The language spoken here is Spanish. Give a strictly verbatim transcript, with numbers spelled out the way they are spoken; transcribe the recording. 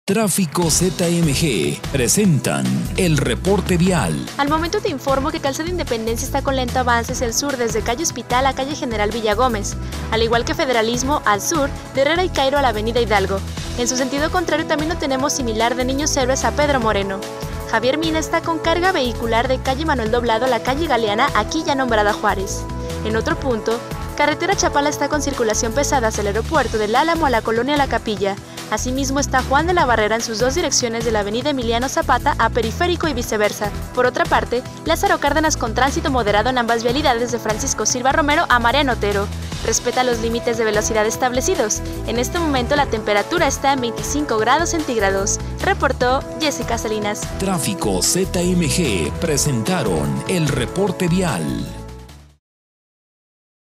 Tráfico Z M G presentan el reporte vial. Al momento te informo que Calzada Independencia está con lento avance hacia el sur desde calle Hospital a calle General Villagómez, al igual que Federalismo al sur, de Herrera y Cairo a la avenida Hidalgo. En su sentido contrario también lo tenemos similar de Niños Héroes a Pedro Moreno. Javier Mina está con carga vehicular de calle Manuel Doblado a la calle Galeana, aquí ya nombrada Juárez. En otro punto, carretera Chapala está con circulación pesada hacia el aeropuerto del Álamo a la colonia La Capilla. Asimismo está Juan de la Barrera en sus dos direcciones de la avenida Emiliano Zapata a Periférico y viceversa. Por otra parte, Lázaro Cárdenas con tránsito moderado en ambas vialidades de Francisco Silva Romero a Mariano Otero. Respeta los límites de velocidad establecidos. En este momento la temperatura está en veinticinco grados centígrados. Reportó Jessica Salinas. Tráfico Z M G presentaron el reporte vial.